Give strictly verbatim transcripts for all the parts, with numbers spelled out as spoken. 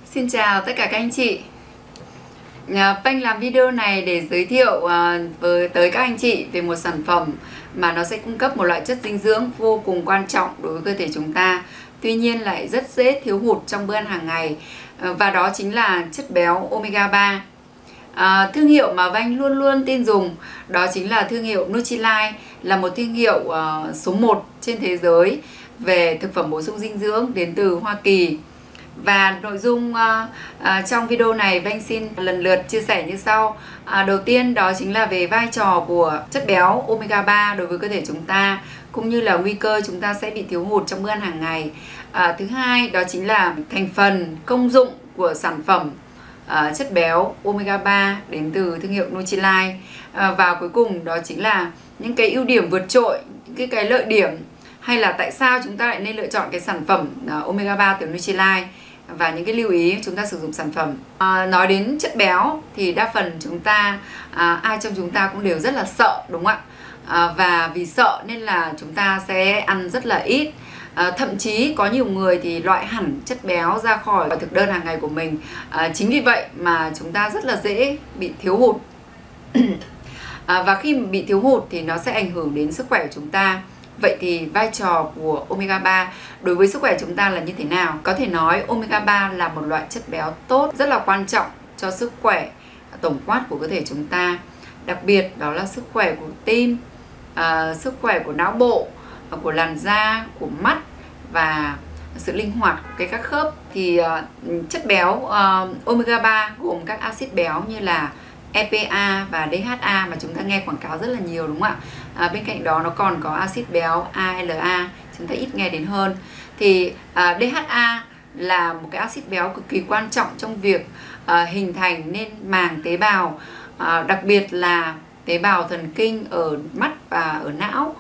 Xin chào tất cả các anh chị. Panh làm video này để giới thiệu với tới các anh chị về một sản phẩm mà nó sẽ cung cấp một loại chất dinh dưỡng vô cùng quan trọng đối với cơ thể chúng ta. Tuy nhiên lại rất dễ thiếu hụt trong bữa ăn hàng ngày, và đó chính là chất béo omega ba. À, thương hiệu mà Vanh luôn luôn tin dùng đó chính là thương hiệu Nutrilite, là một thương hiệu uh, số một trên thế giới về thực phẩm bổ sung dinh dưỡng đến từ Hoa Kỳ. Và nội dung uh, uh, trong video này Vanh xin lần lượt chia sẻ như sau. uh, Đầu tiên đó chính là về vai trò của chất béo omega ba đối với cơ thể chúng ta, cũng như là nguy cơ chúng ta sẽ bị thiếu hụt trong bữa ăn hàng ngày. uh, Thứ hai đó chính là thành phần, công dụng của sản phẩm uh, chất béo omega ba đến từ thương hiệu Nutrilite. uh, Và cuối cùng đó chính là những cái ưu điểm vượt trội, những cái, cái lợi điểm, hay là tại sao chúng ta lại nên lựa chọn cái sản phẩm uh, omega ba từ Nutrilite, và những cái lưu ý chúng ta sử dụng sản phẩm. À, nói đến chất béo thì đa phần chúng ta, à, ai trong chúng ta cũng đều rất là sợ, đúng không ạ? À, và vì sợ nên là chúng ta sẽ ăn rất là ít. À, thậm chí có nhiều người thì loại hẳn chất béo ra khỏi thực đơn hàng ngày của mình. À, chính vì vậy mà chúng ta rất là dễ bị thiếu hụt. à, Và khi bị thiếu hụt thì nó sẽ ảnh hưởng đến sức khỏe của chúng ta. Vậy thì vai trò của omega ba đối với sức khỏe chúng ta là như thế nào? Có thể nói omega ba là một loại chất béo tốt, rất là quan trọng cho sức khỏe tổng quát của cơ thể chúng ta. Đặc biệt đó là sức khỏe của tim, uh, sức khỏe của não bộ, uh, của làn da, của mắt và sự linh hoạt của cái các khớp. Thì uh, chất béo uh, omega ba gồm các axit béo như là e pê a và đê hát a mà chúng ta nghe quảng cáo rất là nhiều, đúng không ạ? À, bên cạnh đó nó còn có axit béo a lờ a, chúng ta ít nghe đến hơn. Thì à, đê hát a là một cái axit béo cực kỳ quan trọng trong việc à, hình thành nên màng tế bào, à, đặc biệt là tế bào thần kinh ở mắt và ở não.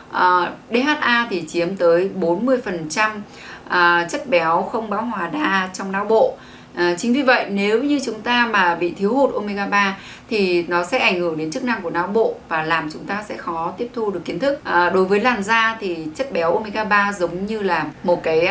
à, đê hát a thì chiếm tới bốn mươi phần trăm à, chất béo không bão hòa đa trong não bộ. À, chính vì vậy nếu như chúng ta mà bị thiếu hụt omega ba thì nó sẽ ảnh hưởng đến chức năng của não bộ và làm chúng ta sẽ khó tiếp thu được kiến thức. À, đối với làn da thì chất béo omega ba giống như là một cái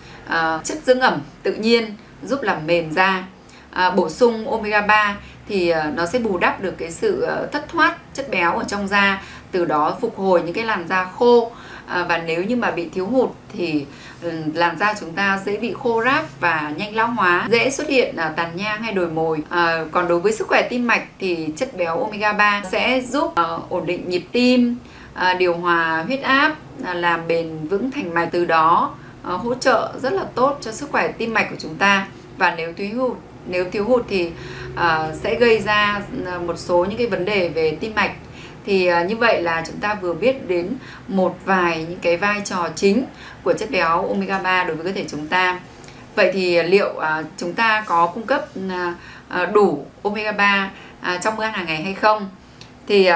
uh, chất dưỡng ẩm tự nhiên giúp làm mềm da. À, bổ sung omega ba thì uh, nó sẽ bù đắp được cái sự uh, thất thoát chất béo ở trong da, từ đó phục hồi những cái làn da khô. À, và nếu như mà bị thiếu hụt thì làn da chúng ta dễ bị khô ráp và nhanh lão hóa, dễ xuất hiện à, tàn nhang hay đồi mồi. À, còn đối với sức khỏe tim mạch thì chất béo omega ba sẽ giúp à, ổn định nhịp tim, à, điều hòa huyết áp, à, làm bền vững thành mạch, từ đó à, hỗ trợ rất là tốt cho sức khỏe tim mạch của chúng ta. Và nếu thiếu hụt nếu thiếu hụt thì à, sẽ gây ra một số những cái vấn đề về tim mạch. Thì uh, như vậy là chúng ta vừa biết đến một vài những cái vai trò chính của chất béo omega ba đối với cơ thể chúng ta. Vậy thì liệu uh, chúng ta có cung cấp uh, uh, đủ omega ba uh, trong bữa ăn hàng ngày hay không? Thì uh,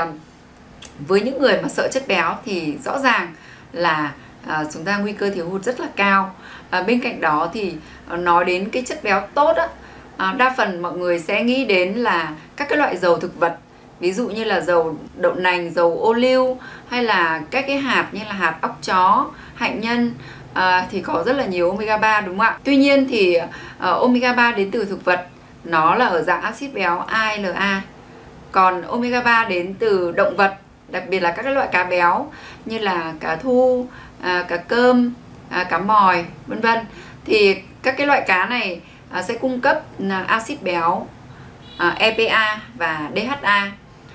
với những người mà sợ chất béo thì rõ ràng là uh, chúng ta nguy cơ thiếu hụt rất là cao. Uh, bên cạnh đó thì uh, nói đến cái chất béo tốt á, uh, đa phần mọi người sẽ nghĩ đến là các cái loại dầu thực vật. Ví dụ như là dầu đậu nành, dầu ô liu, hay là các cái hạt như là hạt óc chó, hạnh nhân, à, thì có rất là nhiều omega ba, đúng không ạ? Tuy nhiên thì uh, omega ba đến từ thực vật nó là ở dạng axit béo a lờ a. Còn omega ba đến từ động vật, đặc biệt là các cái loại cá béo như là cá thu, à, cá cơm, à, cá mòi, vân vân. Thì các cái loại cá này à, sẽ cung cấp à, axit béo à, e pê a và đê hát a.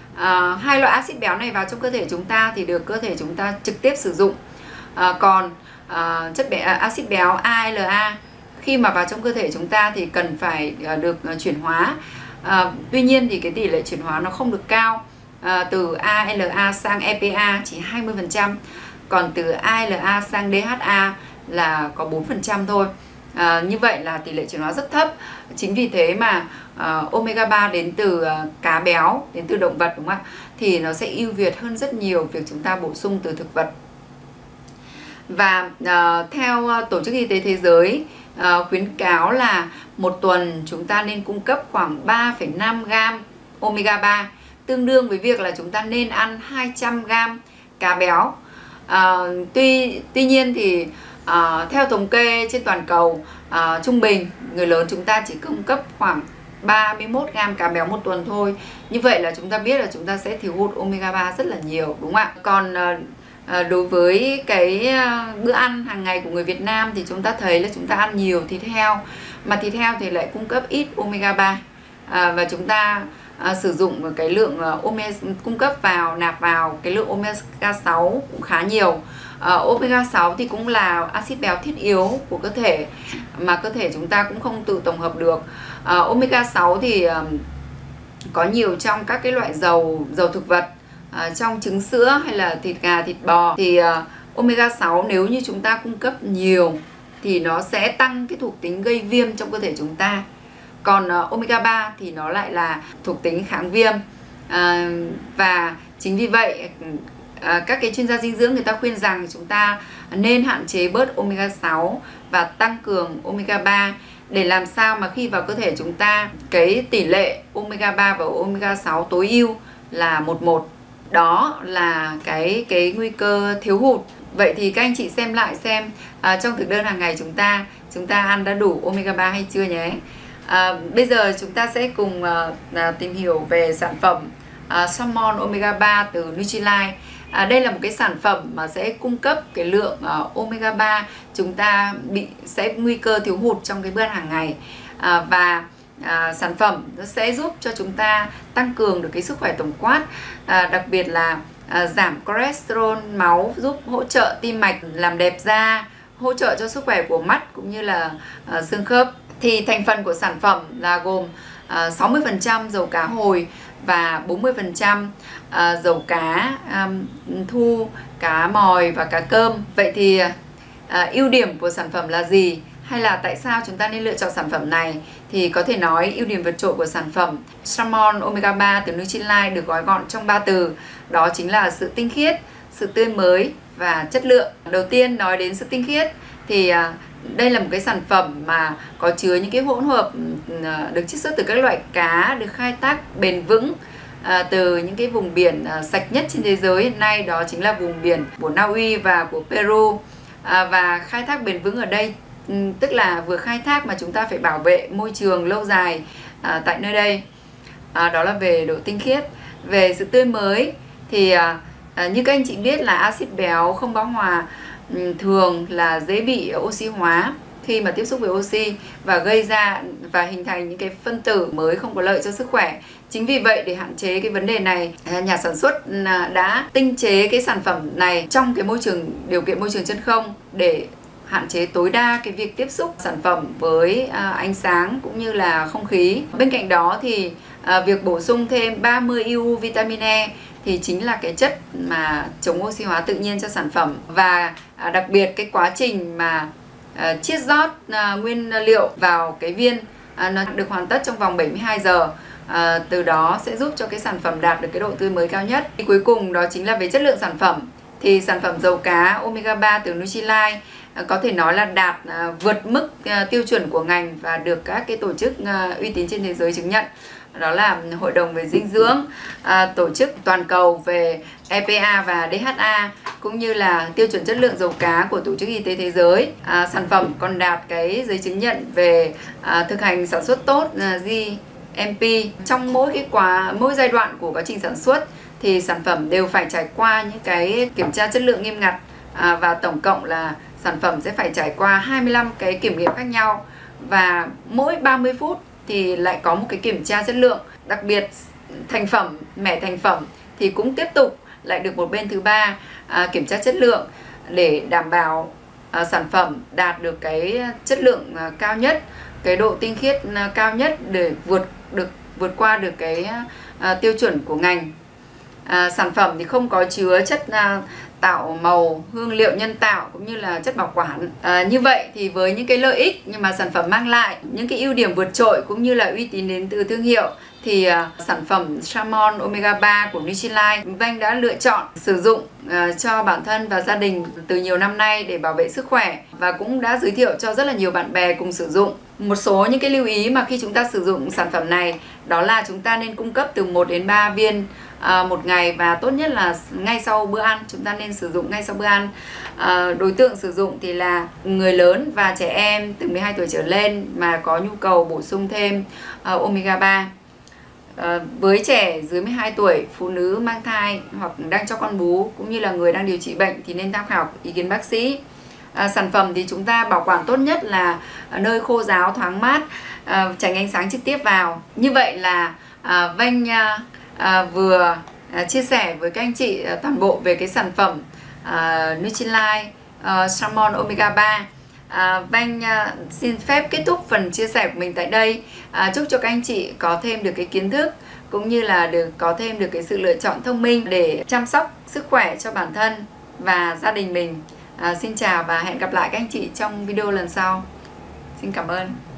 À, hai loại axit béo này vào trong cơ thể chúng ta thì được cơ thể chúng ta trực tiếp sử dụng. À, còn à, chất béo, axit béo a lờ a khi mà vào trong cơ thể chúng ta thì cần phải à, được à, chuyển hóa. À, tuy nhiên thì cái tỷ lệ chuyển hóa nó không được cao. À, từ a lờ a sang e pê a chỉ hai mươi phần trăm, còn từ a lờ a sang đê hát a là có bốn phần trăm thôi. À, như vậy là tỷ lệ chuyển hóa rất thấp. Chính vì thế mà uh, omega ba đến từ uh, cá béo, đến từ động vật, đúng không ạ? Thì nó sẽ ưu việt hơn rất nhiều việc chúng ta bổ sung từ thực vật. Và uh, theo uh, Tổ chức Y tế Thế giới uh, khuyến cáo là một tuần chúng ta nên cung cấp khoảng ba phẩy năm gam omega ba, tương đương với việc là chúng ta nên ăn hai trăm gam cá béo. Uh, tuy tuy nhiên thì À, theo thống kê trên toàn cầu, à, trung bình người lớn chúng ta chỉ cung cấp khoảng ba mươi mốt gam cá béo một tuần thôi. Như vậy là chúng ta biết là chúng ta sẽ thiếu hụt omega ba rất là nhiều, đúng không ạ? Còn à, đối với cái bữa ăn hàng ngày của người Việt Nam thì chúng ta thấy là chúng ta ăn nhiều thịt heo, mà thịt heo thì lại cung cấp ít omega ba, à, và chúng ta à, sử dụng cái lượng omega cung cấp vào, nạp vào cái lượng omega sáu cũng khá nhiều. Uh, omega sáu thì cũng là axit béo thiết yếu của cơ thể mà cơ thể chúng ta cũng không tự tổng hợp được. uh, Omega sáu thì uh, có nhiều trong các cái loại dầu dầu thực vật, uh, trong trứng sữa hay là thịt gà, thịt bò. Thì uh, omega sáu nếu như chúng ta cung cấp nhiều thì nó sẽ tăng cái thuộc tính gây viêm trong cơ thể chúng ta. Còn uh, omega ba thì nó lại là thuộc tính kháng viêm. uh, Và chính vì vậy À, các cái chuyên gia dinh dưỡng người ta khuyên rằng chúng ta nên hạn chế bớt omega sáu và tăng cường omega ba để làm sao mà khi vào cơ thể chúng ta cái tỷ lệ omega ba và omega sáu tối ưu là một một. Đó là cái cái nguy cơ thiếu hụt. Vậy thì các anh chị xem lại xem à, trong thực đơn hàng ngày chúng ta chúng ta ăn đã đủ omega ba hay chưa nhé. À, bây giờ chúng ta sẽ cùng à, à, tìm hiểu về sản phẩm à, Salmon omega ba từ Nutrilite. À, đây là một cái sản phẩm mà sẽ cung cấp cái lượng uh, omega ba chúng ta bị sẽ nguy cơ thiếu hụt trong cái bữa ăn hàng ngày, à, và à, sản phẩm nó sẽ giúp cho chúng ta tăng cường được cái sức khỏe tổng quát, à, đặc biệt là à, giảm cholesterol máu, giúp hỗ trợ tim mạch, làm đẹp da, hỗ trợ cho sức khỏe của mắt cũng như là à, xương khớp. Thì thành phần của sản phẩm là gồm à, sáu mươi phần trăm dầu cá hồi và bốn mươi phần trăm à, dầu cá um, thu, cá mòi và cá cơm. Vậy thì à, ưu điểm của sản phẩm là gì? Hay là tại sao chúng ta nên lựa chọn sản phẩm này? Thì có thể nói ưu điểm vượt trội của sản phẩm Salmon omega ba từ Nutrilite được gói gọn trong ba từ. Đó chính là sự tinh khiết, sự tươi mới và chất lượng. Đầu tiên nói đến sự tinh khiết thì à, đây là một cái sản phẩm mà có chứa những cái hỗn hợp được chiết xuất từ các loại cá được khai thác bền vững à, từ những cái vùng biển à, sạch nhất trên thế giới hiện nay, đó chính là vùng biển của Na Uy và của Peru. À, và khai thác bền vững ở đây tức là vừa khai thác mà chúng ta phải bảo vệ môi trường lâu dài à, tại nơi đây. À, đó là về độ tinh khiết. Về sự tươi mới thì à, à, như các anh chị biết là axit béo không bão hòa thường là dễ bị oxy hóa khi mà tiếp xúc với oxy và gây ra và hình thành những cái phân tử mới không có lợi cho sức khỏe. Chính vì vậy để hạn chế cái vấn đề này, nhà sản xuất đã tinh chế cái sản phẩm này trong cái môi trường điều kiện môi trường chân không để hạn chế tối đa cái việc tiếp xúc sản phẩm với à, ánh sáng cũng như là không khí. Bên cạnh đó thì à, việc bổ sung thêm ba mươi i u vitamin E thì chính là cái chất mà chống oxy hóa tự nhiên cho sản phẩm. Và à, đặc biệt cái quá trình mà à, chiết rót à, nguyên liệu vào cái viên à, nó được hoàn tất trong vòng bảy mươi hai giờ. À, từ đó sẽ giúp cho cái sản phẩm đạt được cái độ tươi mới cao nhất. Thì cuối cùng đó chính là về chất lượng sản phẩm. Thì sản phẩm dầu cá omega ba từ Nutrilite à, có thể nói là đạt à, vượt mức à, tiêu chuẩn của ngành và được các cái tổ chức à, uy tín trên thế giới chứng nhận. Đó là Hội đồng về dinh dưỡng, à, tổ chức toàn cầu về E P A và D H A, cũng như là tiêu chuẩn chất lượng dầu cá của Tổ chức Y tế Thế giới. À, sản phẩm còn đạt cái giấy chứng nhận về à, thực hành sản xuất tốt à, G M P. Trong mỗi cái quá mỗi giai đoạn của quá trình sản xuất thì sản phẩm đều phải trải qua những cái kiểm tra chất lượng nghiêm ngặt, à, và tổng cộng là sản phẩm sẽ phải trải qua hai mươi lăm cái kiểm nghiệm khác nhau, và mỗi ba mươi phút thì lại có một cái kiểm tra chất lượng. Đặc biệt thành phẩm, mẻ thành phẩm thì cũng tiếp tục lại được một bên thứ ba à, kiểm tra chất lượng để đảm bảo à, sản phẩm đạt được cái chất lượng à, cao nhất, cái độ tinh khiết à, cao nhất để vượt được vượt qua được cái à, tiêu chuẩn của ngành. À, sản phẩm thì không có chứa chất à, tạo màu, hương liệu nhân tạo cũng như là chất bảo quản. À, như vậy thì với những cái lợi ích nhưng mà sản phẩm mang lại, những cái ưu điểm vượt trội cũng như là uy tín đến từ thương hiệu, thì à, sản phẩm Salmon omega ba của Nutrilite Vanh đã lựa chọn sử dụng à, cho bản thân và gia đình từ nhiều năm nay để bảo vệ sức khỏe, và cũng đã giới thiệu cho rất là nhiều bạn bè cùng sử dụng. Một số những cái lưu ý mà khi chúng ta sử dụng sản phẩm này đó là chúng ta nên cung cấp từ một đến ba viên à, một ngày, và tốt nhất là ngay sau bữa ăn chúng ta nên nên sử dụng ngay sau bữa ăn. À, đối tượng sử dụng thì là người lớn và trẻ em từ mười hai tuổi trở lên mà có nhu cầu bổ sung thêm uh, omega ba. À, với trẻ dưới mười hai tuổi, phụ nữ mang thai hoặc đang cho con bú cũng như là người đang điều trị bệnh thì nên tham khảo ý kiến bác sĩ. À, sản phẩm thì chúng ta bảo quản tốt nhất là ở nơi khô ráo, thoáng mát, à, tránh ánh sáng trực tiếp vào. Như vậy là à, Vanh à, à, vừa à, chia sẻ với các anh chị à, toàn bộ về cái sản phẩm à, Nutrilite à, Salmon Omega ba. À, Vanh à, xin phép kết thúc phần chia sẻ của mình tại đây. À, chúc cho các anh chị có thêm được cái kiến thức cũng như là được có thêm được cái sự lựa chọn thông minh để chăm sóc sức khỏe cho bản thân và gia đình mình. À, xin chào và hẹn gặp lại các anh chị trong video lần sau. Xin cảm ơn.